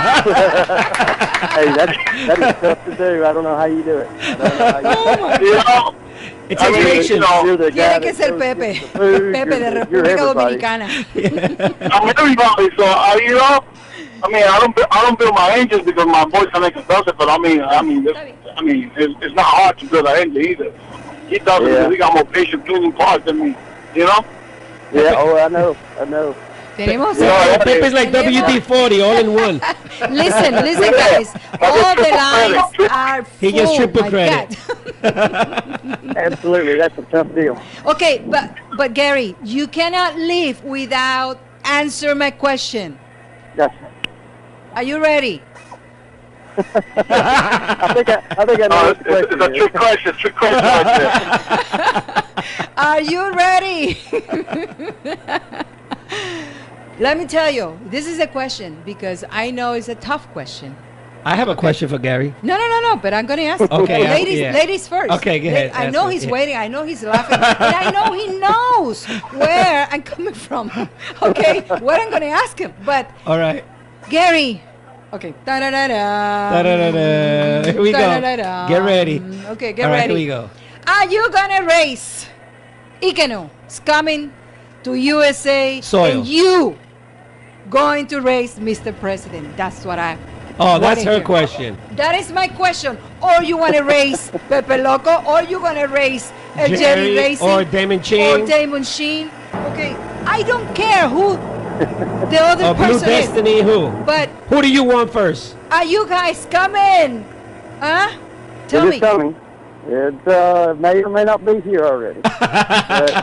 S15: Hey, that's, that is tough to do. I don't know how you do it. I don't know how you do it.
S14: You know,
S8: It
S14: I
S8: takes
S14: mean,
S8: patience.
S14: you know,
S15: You're the guy
S7: Tiene que
S15: that
S7: ser
S15: goes
S7: Pepe.
S15: get the food,
S7: Pepe
S15: you're-
S7: de
S15: you're
S7: República
S15: everybody.
S7: Dominicana.
S14: I'm everybody, so I, you know, I mean, I don't, bu- I don't build my engines because my voice connector does it, but I mean, I mean, this, I mean, it's, it's not hard to build an engine either. He does it
S15: Yeah.
S14: because he got more patient cleaning parts than me, you know.
S15: Yeah, oh, I know, I know.
S7: Tenemos.
S14: Yeah,
S8: Pepe- Pepe's like W D forty all in one.
S7: Listen, listen, guys. All the lines are full.
S8: He gets triple
S7: my
S8: credit.
S7: God.
S15: Absolutely, that's a tough deal.
S7: Okay, but but Gary, you cannot leave without answer my question.
S15: Yes.
S7: Are you ready?
S15: I think I, I think I know
S14: Uh,
S15: what
S14: it's,
S15: the
S14: it's
S15: question
S14: a
S15: is.
S14: trick question, trick question right there.
S7: Are you ready? Let me tell you, this is a question because I know it's a tough question.
S8: I have a question for Gary.
S7: No, no, no, no. But I'm going to ask.
S8: Okay, I-
S7: ladies,
S8: yeah.
S7: ladies first.
S8: Okay, go ahead,
S7: I
S8: ask
S7: know
S8: her,
S7: he's
S8: yeah.
S7: waiting. I know he's laughing, and I know he knows where I'm coming from. Okay, what I'm going to ask him. But
S8: All right.
S7: Gary. Okay. Da-da-da-da.
S8: Da-da-da-da. Here we go.
S7: Da-da-da-da.
S8: Get ready.
S7: Okay, get
S8: All right,
S7: ready.
S8: here we go.
S7: Are you gonna race? Ikeno is coming to U S A,
S8: Soil.
S7: and you going to race Mister President. That's what I.
S8: Oh, that's
S7: wanna
S8: her
S7: hear.
S8: question.
S7: That is my question. Or you want to race Pepe Loco, or you gonna race uh, Jerry,
S8: Jerry
S7: Racing,
S8: or Damon Sheen.
S7: or Damon Sheen. Okay, I don't care who the other
S8: Uh, Blue
S7: person is.
S8: Destiny, who?
S7: But
S8: Who do you want first?
S7: are you guys coming? Huh? Tell
S15: It
S7: me.
S15: is coming. It uh, may or may not be here already. But,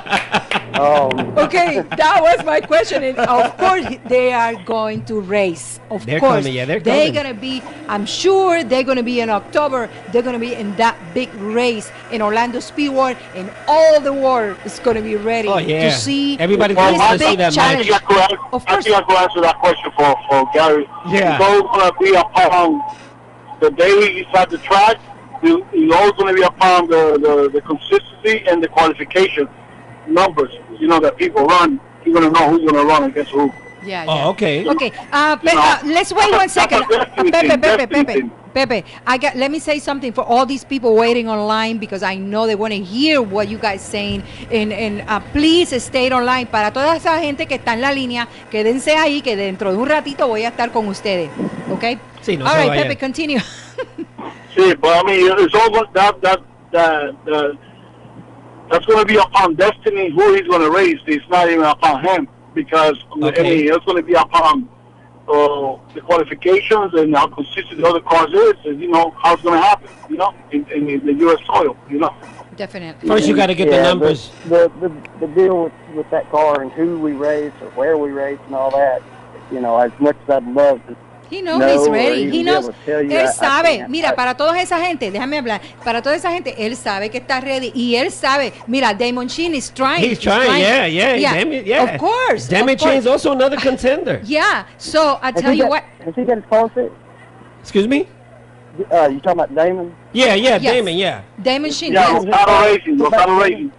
S15: um,
S7: Okay, that was my question. And of course, they are going to race. Of
S8: They're
S7: course,
S8: coming, yeah, they're
S7: They're
S8: coming.
S7: gonna be. I'm sure they're gonna be in October. They're gonna be in that big race in Orlando Speedway, and all the world is gonna be ready
S8: Oh, yeah.
S7: to see.
S8: Everybody's
S7: this
S8: gonna want to
S7: big
S8: see that
S7: challenge.
S8: match.
S14: I think I could,
S7: Of
S14: I
S7: course.
S14: think I could answer that question for, for Gary.
S8: Yeah.
S14: It's always going to be upon the day we decide the track. we- It's always going to be upon the, the, the consistency and the qualification numbers. You know, that people run. You're going to know who's going to run against who.
S7: Yeah,
S8: Oh,
S7: yeah.
S8: okay.
S7: Okay. Uh, Pe-
S14: No.
S7: uh, let's wait one second.
S14: That's a destiny
S7: Pepe,
S14: thing,
S7: Pepe,
S14: destiny
S7: Pepe,
S14: thing.
S7: Pepe. I got. Let me say something for all these people waiting online because I know they want to hear what you guys saying. And, and uh, please stay online. Para toda esa gente que está en la línea, quédense ahí que dentro de un ratito voy a estar con ustedes. Okay.
S8: Sí, no
S7: all
S8: se
S7: right,
S8: vayan.
S7: Pepe, continue.
S14: See, but I mean, it's all go- that that that. that that's going to be upon destiny who he's going to race. It's not even upon him because I
S8: Okay.
S14: mean, it's going to be upon uh, the qualifications and how consistent the other cars is, and you know how it's going to happen. You know, in, in the U S soil. You know.
S7: Definitely.
S8: First, you got to get the
S15: yeah,
S8: numbers.
S15: The, the, the, the deal with, with that car and who we race or where we race and all that, you know, as much as I'd love to
S7: He knows
S15: know
S7: he's
S15: or
S7: ready.
S15: even
S7: He
S15: be
S7: knows.
S15: able to tell you,
S7: Él
S15: I- I
S7: sabe.
S15: can't.
S7: Mira,
S15: I-
S7: para toda esa gente, déjame hablar. Para toda esa gente, él sabe que está ready y él sabe. Mira, Damon Sheen is trying.
S8: He's trying, yeah, yeah, Damon- yeah.
S7: Of course.
S8: Damon
S7: of course.
S8: Chain's also another contender.
S7: Yeah. So I
S15: Has
S7: tell
S15: he
S7: you
S15: got-
S7: what.
S15: Has he got his car fixed?
S8: Excuse me?
S15: Uh, you talking about Damon?
S8: Yeah, yeah,
S7: Yes.
S8: Damon, yeah.
S7: Damon Sheen.
S14: Yeah,
S7: yes.
S14: Locado Racing, Locado Racing.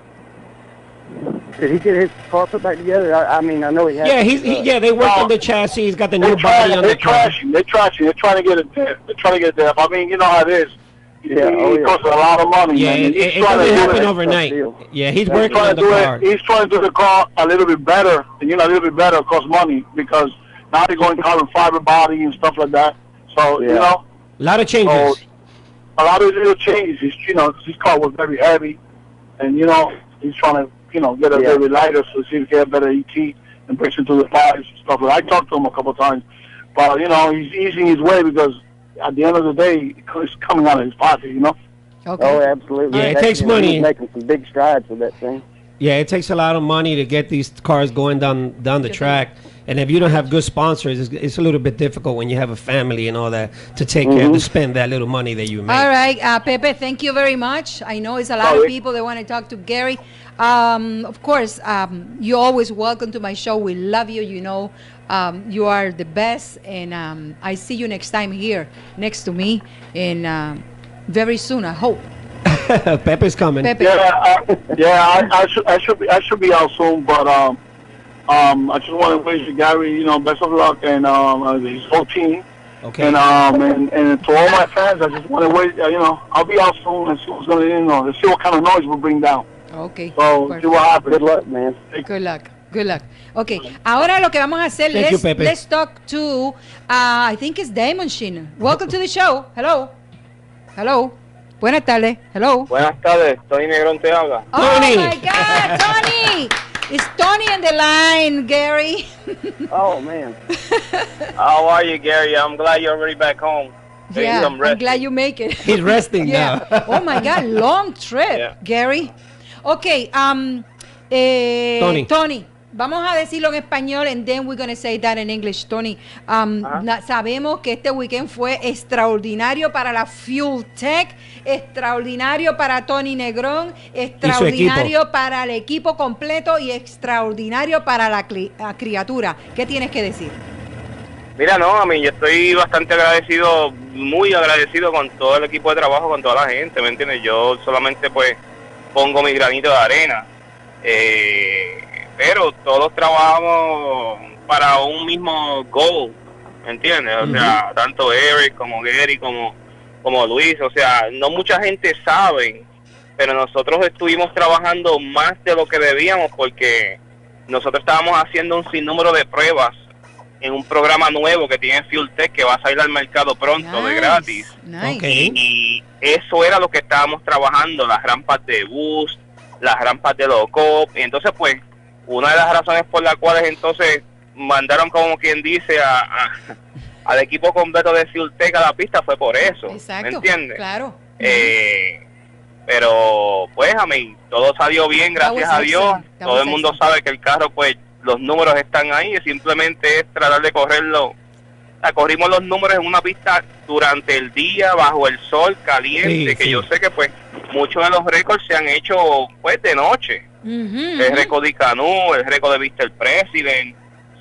S15: Did he get his car put back together? I, I mean, I know he has.
S8: Yeah, he's he, yeah. They worked
S14: No.
S8: on the chassis. He's got the
S14: They're
S8: new body
S14: trying,
S8: on
S14: they're
S8: the car.
S14: trashing, they're trashing, they're trying to get it there. They're trying to get it there. I mean, you know how it is. It,
S15: Yeah, oh,
S14: it
S15: yeah.
S14: costs a lot of money.
S8: Yeah,
S14: man.
S8: it,
S14: He's
S8: it, it
S14: trying to
S8: doesn't
S14: do
S8: happen
S14: it.
S8: overnight.
S15: deal.
S8: Yeah, he's
S14: He's
S8: working
S14: trying
S8: on
S14: to
S8: the
S14: do
S8: car.
S14: it. He's trying to do the car a little bit better, and you know, a little bit better costs money because now they're going carbon fiber body and stuff like that. So you
S15: Yeah.
S14: know,
S8: A lot of changes.
S14: so a lot of little changes. His, you know, 'cause his car was very heavy, and you know, he's trying to, you know, get a
S15: Yeah.
S14: little bit lighter so see if he can get better E T and breaks into the tires and stuff. But I talked to him a couple of times, but you know, he's easing his way because at the end of the day, it's coming out of his pocket, you know.
S7: Okay.
S15: Oh, absolutely.
S8: Yeah, it
S15: That-
S8: takes
S15: you know,
S8: money.
S15: He's making some big strides with that thing.
S8: Yeah, it takes a lot of money to get these cars going down down the track. And if you don't have good sponsors, it's, it's a little bit difficult when you have a family and all that to take care of, to spend that little money that you make.
S7: All right, uh, Pepe, thank you very much. I know it's a lot of people that want to talk to Gary. Um, of course, um, you're always welcome to my show. We love you. You know, um, you are the best. And um, I see you next time here next to me. And um, very soon, I hope.
S8: Pepe's coming.
S7: Pepe.
S14: Yeah, uh, yeah, I, I should, I should be, I should be out soon, but um, um, I just want to wish Gary, you know, best of luck and um, uh, his whole team.
S8: Okay.
S14: And um, and, and to all my fans, I just want to wait. Uh, you know, I'll be out soon and see what's gonna, you know, see what kind of noise we'll bring down.
S7: Okay.
S14: So see what happens.
S15: Good luck, man.
S7: Good luck. Good luck. Okay. Ahora lo que vamos a hacer,
S8: Thank
S7: let's,
S8: you, Pepe.
S7: let's talk to, uh, I think it's Damon Sheen. Welcome to the show. Hello. Hello. Buenas tardes. Hello.
S16: Buenas tardes, Tony Negrón te habla.
S7: Oh my God, Tony! Is Tony in the line, Gary?
S15: Oh, man.
S16: How are you, Gary? I'm glad you're already back home. Getting
S7: Yeah,
S16: some
S7: I'm
S16: rest.
S7: glad you make it.
S8: He's resting
S7: Yeah.
S8: now.
S7: Oh my God, long trip,
S16: Yeah.
S7: Gary. Okay, um, eh,
S8: Tony.
S7: Tony, vamos a decirlo en español and then we're going to say that in English, Tony. Um, na- sabemos que este weekend fue extraordinario para la Fuel Tech, extraordinario para Tony Negrón, extraordinario para el equipo completo y extraordinario para la, cli- la criatura. ¿Qué tienes que decir?
S16: Mira, no, a mí yo estoy bastante agradecido, muy agradecido con todo el equipo de trabajo, con toda la gente, ¿me entiendes? Yo solamente pues pongo mi granito de arena, eh, pero todos trabajamos para un mismo goal, ¿me entiendes? O sea, tanto Eric como Gary como, como Luis, o sea, no mucha gente sabe, pero nosotros estuvimos trabajando más de lo que debíamos porque nosotros estábamos haciendo un sinnúmero de pruebas en un programa nuevo que tiene Fuel Tech que va a salir al mercado pronto, de
S7: Nice,
S16: gratis.
S7: nice.
S8: Okay.
S16: Y eso era lo que estábamos trabajando, las rampas de boost, las rampas de low-cop. Y entonces, pues, una de las razones por las cuales entonces mandaron, como quien dice, a, a- al equipo completo de Fuel Tech a la pista fue por eso.
S7: Exacto.
S16: ¿Me entiendes?
S7: Claro.
S16: Eh, pero, pues, a mí, todo salió bien, gracias
S7: That was
S16: a Dios.
S7: excellent. That
S16: Todo
S7: was
S16: el mundo
S7: excellent.
S16: sabe que el carro, pues, los números están ahí, y simplemente es tratar de correrlo. O sea, corrimos los números en una pista durante el día, bajo el sol caliente,
S8: Sí,
S16: que
S8: sí.
S16: yo sé que, pues, muchos de los récords se han hecho, pues, de noche.
S7: Ujú,
S16: El
S7: ujú. récord
S16: récord de Canú, el récord de mister President.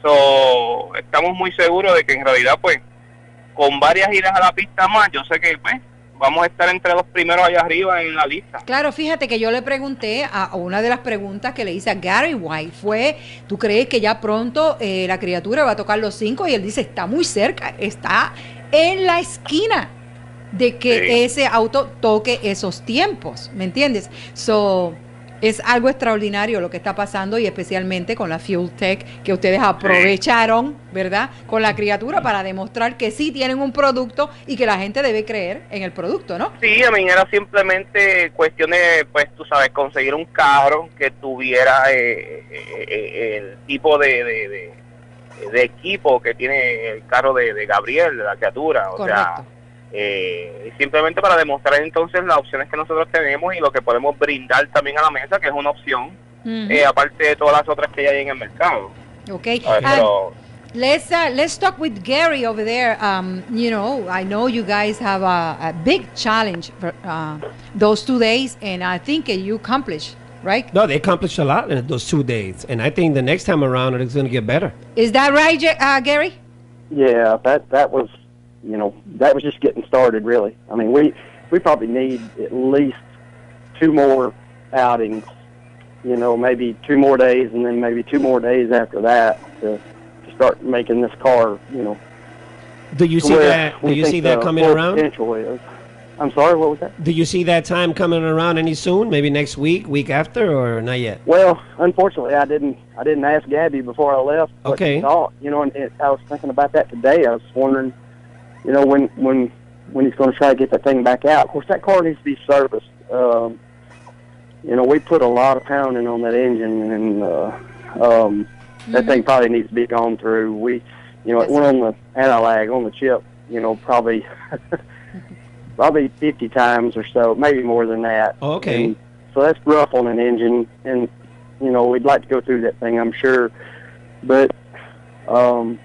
S16: So, estamos muy seguros de que en realidad, pues, con varias idas a la pista más, yo sé que, pues, vamos a estar entre los primeros allá arriba en la lista.
S7: Claro, fíjate que yo le pregunté a a una de las preguntas que le hice a Gary White fue, ¿tú crees que ya pronto eh, la criatura va a tocar los cinco? Y él dice, está muy cerca, está en la esquina de que
S16: Sí.
S7: ese auto toque esos tiempos, ¿me entiendes? So, es algo extraordinario lo que está pasando y especialmente con la Fuel Tech que ustedes aprovecharon, ¿verdad? Con la criatura para demostrar que sí tienen un producto y que la gente debe creer en el producto, ¿no?
S16: Sí, a mí era simplemente cuestión de, pues, tú sabes, conseguir un carro que tuviera eh, eh, eh, el tipo de, de, de, de equipo que tiene el carro de, de Gabriel, de la criatura. O sea,
S7: Correcto.
S16: eh, simplemente para demostrar entonces las opciones que nosotros tenemos y lo que podemos brindar también a la mesa, que es una opción,
S7: Ujú.
S16: eh, aparte de todas las otras que ya hay en el mercado.
S7: Okay.
S16: A ver,
S7: Uh,
S16: pero-
S7: let's uh, let's talk with Gary over there. Um, you know, I know you guys have a, a big challenge for uh, those two days, and I think uh, you accomplished, right?
S8: No, they accomplished a lot in those two days. And I think the next time around it's going to get better.
S7: Is that right, Ja- uh, Gary?
S15: Yeah, that that was, you know, that was just getting started, really. I mean, we we probably need at least two more outings, you know, maybe two more days, and then maybe two more days after that to, to start making this car, you know.
S8: Do you
S15: to
S8: see
S15: where
S8: that? Do
S15: we
S8: you
S15: think
S8: see that
S15: the
S8: coming
S15: full
S8: around?
S15: potential is. I'm sorry, what was that?
S8: Do you see that time coming around any soon? Maybe next week, week after, or not yet?
S15: Well, unfortunately, I didn't. I didn't ask Gabby before I left what
S8: Okay.
S15: she thought. You know, and it, I was thinking about that today. I was wondering, you know, when when when he's going to try to get that thing back out. Of course, that car needs to be serviced. Um, you know, we put a lot of pounding on that engine, and uh, um, that
S7: Mm-hmm.
S15: thing probably needs to be gone through. We, you know, it went on the anti-lag, on the chip, you know, probably probably fifty times or so, maybe more than that.
S8: Oh, okay.
S15: And so that's rough on an engine, and, you know, we'd like to go through that thing, I'm sure. But, um,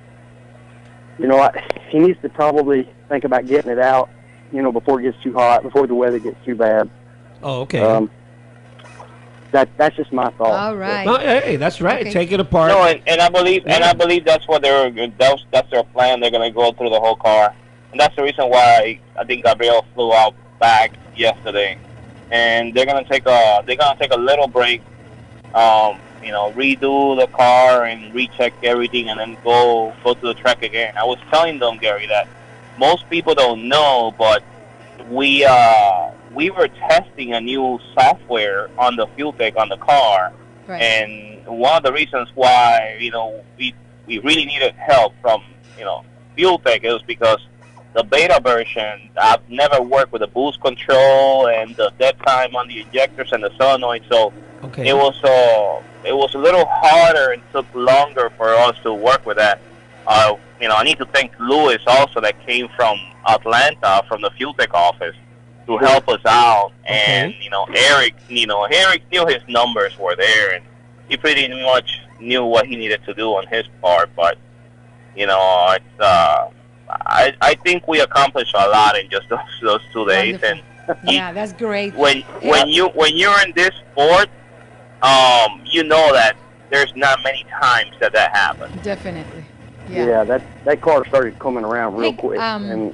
S15: you know, I, he needs to probably think about getting it out, you know, before it gets too hot, before the weather gets too bad.
S8: Oh, okay.
S15: Um, that that's just my thought.
S7: All right.
S8: No, hey, that's right.
S7: Okay.
S8: Take it apart.
S16: No, and, and I believe and I believe that's what they're that's that's their plan. They're gonna go through the whole car, and that's the reason why I think Gabriel flew out back yesterday, and they're gonna take a they're gonna take a little break, um, you know, redo the car and recheck everything, and then go go to the track again. I was telling them, Gary, that most people don't know, but we uh we were testing a new software on the fuel tank on the car.
S7: Right.
S16: And one of the reasons why, you know, we we really needed help from, you know, fuel tank is because the beta version, I've never worked with the boost control and the dead time on the injectors and the solenoid, so
S8: Okay.
S16: it was uh, it was a little harder and took longer for us to work with that. Uh, you know, I need to thank Louis also that came from Atlanta from the fuel tech office to help us out, and you know, Eric, you know, Eric knew his numbers were there, and he pretty much knew what he needed to do on his part. But you know, it's, uh, I I think we accomplished a lot in just those, those two days.
S7: Wonderful.
S16: And
S7: Yeah, that's great.
S16: when when you when you're in this sport, um, you know that there's not many times that that happens.
S7: Definitely.
S15: Yeah,
S7: Yeah.
S15: that that car started coming around real
S7: Hey,
S15: quick,
S7: um,
S15: and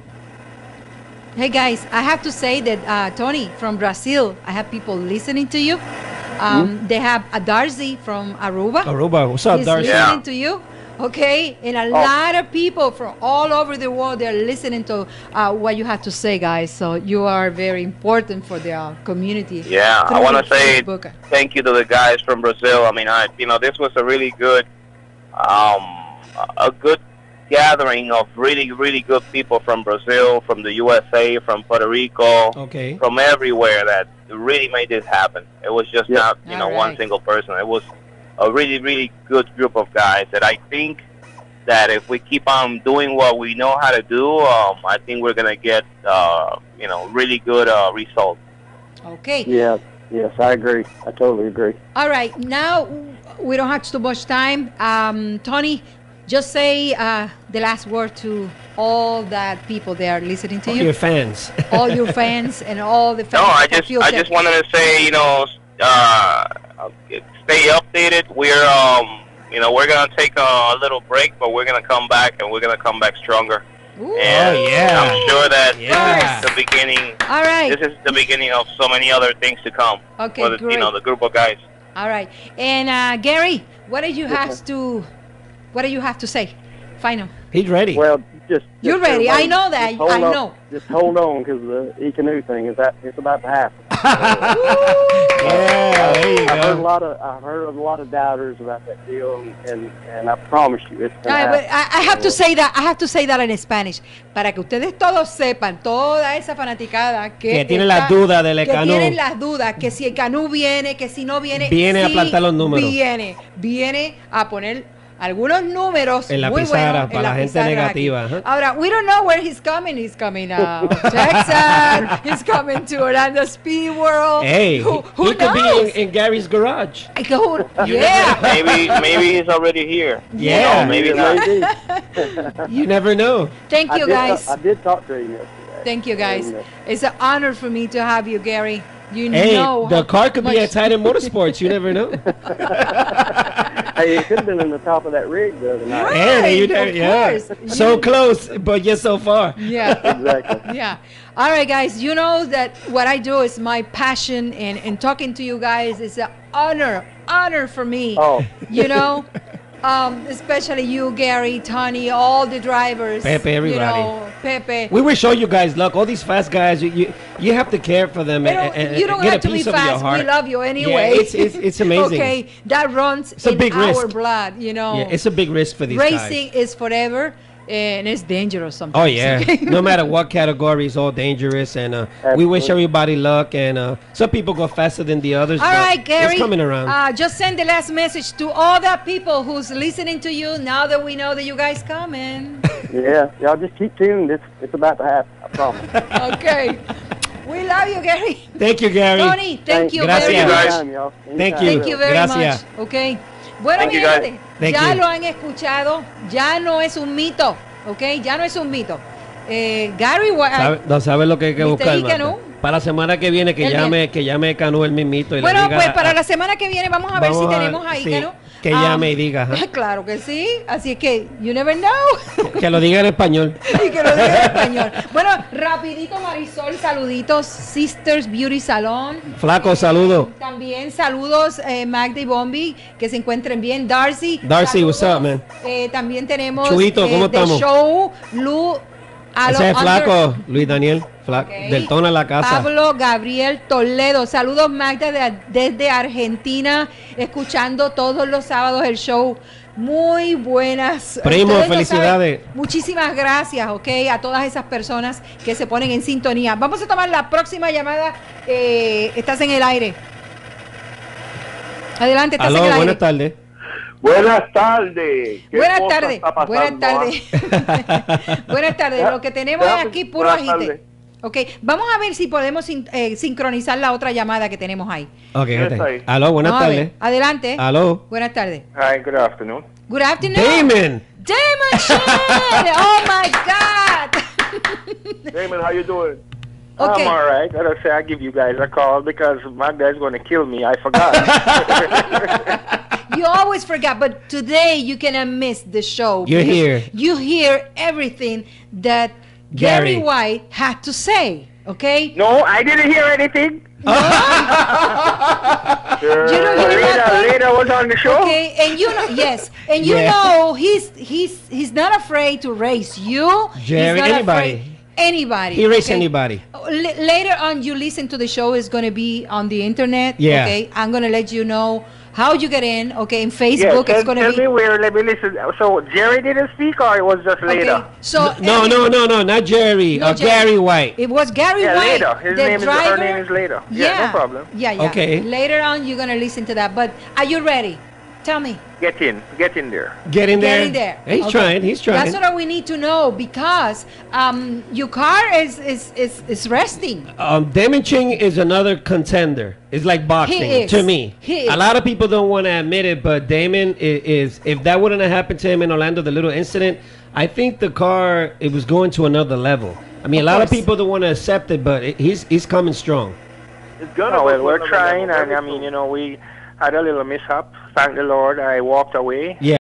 S7: Hey guys, I have to say that uh, Tony from Brazil, I have people listening to you. Um, They have a Darcy from Aruba.
S8: Aruba, what's up,
S7: He's
S8: Darcy?
S7: listening
S16: Yeah.
S7: to you. Okay, and a lot of people from all over the world, they're listening to uh, what you have to say, guys. So you are very important for the uh, community.
S16: Yeah, I
S7: through
S16: want to say
S7: Facebook.
S16: thank you to the guys from Brazil. I mean, I you know this was a really good, um, a good gathering of really really good people from Brazil, from the U S A, from Puerto Rico,
S8: Okay.
S16: from everywhere that really made this happen. It was just
S15: Yeah.
S16: not you know
S7: All
S16: one
S7: right.
S16: single person. It was a really really good group of guys that I think that if we keep on doing what we know how to do, um, I think we're gonna get uh, you know really good uh, results.
S7: Okay.
S15: yeah, yes, I agree. I totally agree.
S7: All right. Now we don't have too much time. Um, Tony, just say uh, the last word to all that people that are listening to
S8: All
S7: you,
S8: your fans.
S7: all your fans, and all the fans.
S16: No, I
S7: for
S16: just
S7: Fuel
S16: I
S7: Tech.
S16: just wanted to say, you know, uh, stay updated. We're um, you know, we're gonna take a, a little break, but we're gonna come back, and we're gonna come back stronger.
S7: Ooh.
S16: And
S8: Oh, yeah.
S16: I'm sure that
S8: Yeah.
S16: this is the beginning.
S7: All right.
S16: This is the beginning of so many other things to come.
S7: Okay,
S16: for the,
S7: great.
S16: You know, the group of guys.
S7: All right. And uh, Gary, what do you have to, what do you have to say? Final.
S8: He's ready.
S15: Well, just,
S7: You're
S15: just
S7: ready. I
S15: everybody,
S7: know that.
S15: just hold
S7: I
S15: on-
S7: know.
S15: Just hold on, because the e-canoe thing is that it's about to happen.
S8: Yeah, there you
S15: I've heard a
S8: go.
S15: lot of I've heard of a lot of doubters about that deal, and and, and I promise you, it's gonna
S7: Ay,
S15: happen.
S7: but I, I have to say that I have to say that in Spanish para que ustedes todos sepan, toda esa fanaticada que,
S8: Que tiene
S7: está-
S8: las dudas del
S7: que
S8: Canú.
S7: tienen las dudas que si el Canú viene, que si no viene,
S8: Viene a
S7: sí
S8: plantar los números.
S7: Viene, viene a poner algunos números
S8: En la
S7: muy
S8: pizarra,
S7: buenos en
S8: para la gente
S7: pizarra
S8: negativa,
S7: aquí.
S8: ajá.
S7: Ahora, we don't know where he's coming. He's coming uh, Texas. He's coming to Orlando Speed World.
S8: Hey,
S7: who, who
S8: he could
S7: knows?
S8: be in, in Gary's garage.
S7: Who- yeah.
S16: Maybe maybe he's already here.
S8: Yeah.
S16: No, maybe
S15: Yeah,
S16: not.
S15: maybe.
S8: You never know.
S7: Thank
S15: I
S7: you,
S15: did
S7: guys.
S15: ta- I did talk to him yesterday.
S7: Thank you, guys.
S15: And, uh,
S7: It's an honor for me to have you, Gary. You
S8: Hey,
S7: know
S8: the
S7: how
S8: car could be
S7: much-
S8: at Titan Motorsports. You never know.
S15: Hey, it could have been in the top of that rig the other night.
S8: Hey, you
S7: Right,
S8: never,
S7: of
S8: yeah.
S7: course.
S8: So
S7: You-
S8: close, but yet so far.
S7: Yeah.
S15: Exactly.
S7: Yeah. All right, guys. You know that what I do is my passion, and, and talking to you guys is an honor, honor for me.
S15: Oh.
S7: You know, um, especially you, Gary, Tony, all the drivers.
S8: Pepe, everybody.
S7: You know, Pepe.
S8: We wish all you guys luck. All these fast guys, you you, you have to care for them
S7: You
S8: and,
S7: don't,
S8: and,
S7: you don't
S8: and get
S7: have
S8: a
S7: to be
S8: piece of your
S7: fast.
S8: heart.
S7: We love you anyway.
S8: Yeah, it's, it's, it's amazing.
S7: Okay, that runs
S8: It's a
S7: in
S8: big
S7: our
S8: risk.
S7: blood. You know.
S8: Yeah, it's a big risk for these
S7: Racing
S8: guys.
S7: is forever. and it's dangerous sometimes.
S8: Oh yeah,
S7: okay?
S8: no matter what category, it's all dangerous, and uh, we wish everybody luck. And uh, some people go faster than the others.
S7: All
S8: but
S7: right, Gary.
S8: it's coming around.
S7: Uh, just send the last message to all the people who's listening to you now that we know that you guys coming.
S15: Yeah, y'all just keep tuned. It's it's about to happen. I promise.
S7: Okay. We love you, Gary.
S8: Thank you, Gary.
S7: Tony, thank you
S8: Gracias.
S7: very much.
S15: Anytime,
S8: Thank you.
S7: Thank you very
S8: Gracias.
S7: much. Okay. Bueno,
S16: Thank
S7: mi
S16: you, guys.
S7: gente,
S8: Thank
S7: ya
S8: you.
S7: lo han escuchado, ya no es un mito, ¿ok? Ya no es un mito. Eh, Gary, White-
S8: ¿Sabe, no sabe lo que hay que
S7: mister
S8: buscar,
S7: E.
S8: Marta?
S7: Canu.
S8: Para la semana que viene que
S7: El
S8: llame, que llame Canu el mismito y
S7: bueno,
S8: le diga,
S7: pues para
S8: ah,
S7: la semana que viene vamos a ver
S8: vamos
S7: si
S8: a-
S7: tenemos ahí,
S8: sí,
S7: Canu.
S8: que
S7: Ah,
S8: llame y diga, ajá.
S7: Claro que sí, así es que you never know.
S8: que lo diga en español.
S7: Y que lo diga en español. Bueno, rapidito Marisol, saluditos, Sisters Beauty Salon.
S8: Flaco, saludo.
S7: También saludos eh, Magda y Bombi, que se encuentren bien. Darcy.
S8: Darcy, what's
S7: saludos.
S8: up, man?
S7: Eh, también tenemos
S8: Chuito, ¿cómo
S7: The
S8: estamos?
S7: Show, Lu, Alo
S8: Ese es
S7: Under-
S8: Flaco, Luis Daniel, Flaco,
S7: Ok.
S8: del tono a la casa.
S7: Pablo Gabriel Toledo. Saludos Magda de- desde Argentina, escuchando todos los sábados el show. Muy buenas.
S8: Primo,
S7: Ustedes no
S8: felicidades.
S7: saben. Muchísimas gracias, ok, a todas esas personas que se ponen en sintonía. Vamos a tomar la próxima llamada. Eh, estás en el aire. Adelante, estás
S8: Aló,
S7: en el aire.
S8: buenas tardes.
S14: Buenas tardes. ¿Qué
S7: Buenas
S14: cosa
S7: tardes.
S14: está pasando,
S7: Buenas tardes. Buenas tardes. Lo que tenemos es
S14: Déjame-
S7: aquí puro
S14: buenas
S7: agite.
S14: tardes.
S7: Ok, vamos a ver si podemos sin- eh, sincronizar la otra llamada que tenemos ahí.
S8: Ok,
S14: ¿Quién
S8: ok.
S14: está ahí?
S8: Aló, buenas
S7: Vamos a ver.
S8: tardes.
S7: Adelante.
S8: Aló.
S7: Buenas tardes.
S16: Hi, good afternoon.
S7: Good afternoon.
S8: Damon.
S7: Damon Shed. Oh my God.
S14: Damon, how you doing?
S7: Okay.
S16: I'm all right. I don't say I give you guys a call because my guy's going to kill me. I forgot.
S7: You always forget, but today you cannot miss the show.
S8: You're
S7: because
S8: here.
S7: You hear everything that Gary,
S8: Gary.
S7: White had to say. Okay.
S16: No, I didn't hear anything.
S7: You don't hear
S16: Later,
S7: nothing?
S16: later was on the show.
S7: Okay, and you know, yes, and you
S8: Yeah.
S7: know he's he's he's not afraid to race you.
S8: Jerry,
S7: he's not
S8: anybody.
S7: afraid- anybody.
S8: He race
S7: okay?
S8: anybody.
S7: L- later on, you listen to the show. It's going to be on the internet.
S8: Yeah.
S7: Okay, I'm going to let you know how you get in. Okay, in
S16: Yeah,
S7: Facebook,
S16: tell,
S7: it's going
S16: tell
S7: to be.
S16: me where. Let me listen. So Jerry didn't speak, or it was just later.
S7: Okay, so
S8: No, no, no, no, not Jerry.
S7: No,
S8: uh,
S7: Jerry.
S8: Gary White.
S7: It was Gary
S16: Yeah,
S7: White.
S16: later. His
S7: the
S16: name is
S7: driver.
S16: her name is later. Yeah, no problem.
S7: Yeah, yeah.
S8: Okay.
S7: Later on, you're gonna listen to that. But are you ready? Tell me.
S16: Get in, get in there.
S8: Get in there.
S7: Get in there.
S8: He's
S7: Okay.
S8: trying. He's trying.
S7: That's what we need to know because um, your car is is is, is resting.
S8: Um, Damon Ching is another contender. It's like boxing
S7: He is.
S8: to me.
S7: He
S8: A
S7: is.
S8: lot of people don't want to admit it, but Damon is, is. If that wouldn't have happened to him in Orlando, the little incident, I think the car it was going to another level. I mean,
S7: Of
S8: a lot of
S7: course.
S8: people don't want to accept it, but it, he's he's coming strong.
S14: It's gonna
S16: Oh,
S14: go
S16: well,
S14: to
S16: we're
S14: another
S16: trying,
S14: level
S16: and I
S14: very
S16: mean,
S14: soon.
S16: you know, we had a little mishap. Thank the Lord, I walked away.
S8: Yeah.